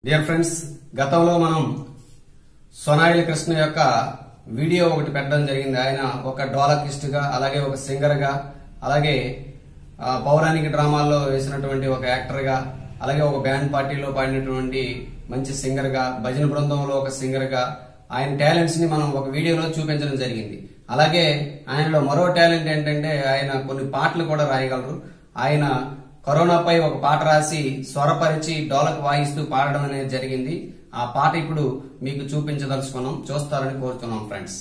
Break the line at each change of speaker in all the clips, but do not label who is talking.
Dear friends, గతంలో మనం సోనాయిల కృష్ణ యొక్క వీడియో ఒకటి పెట్టడం జరిగింది. ఆయన ఒక డోలకిస్ట్ గా, అలాగే ఒక సింగర్ గా, అలాగే పౌరాణిక డ్రామాల్లో వేసినటువంటి ఒక యాక్టర్ గా, అలాగే ఒక బ్యాండ్ పార్టీలో పాడినటువంటి మంచి సింగర్ గా, భజన బృందంలో ఒక సింగర్ గా ఆయన టాలెంట్స్ ని మనం ఒక వీడియోలో చూపించడం జరిగింది. అలాగే ఆయనలో మరో టాలెంట్ ఏంటంటే ఆయన కొన్ని పాటలు కూడా రాయగలరు. ఆయన కరోనాపై ఒక పాట రాసి స్వరపరిచి డోలక్ వాయిస్తూ పాడడం అనేది జరిగింది. ఆ పాట ఇప్పుడు మీకు చూపించదలుచుకున్నాం, చూస్తారని కోరుతున్నాం friends.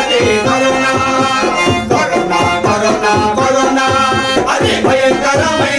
Corona, corona, corona, adi bhayankara.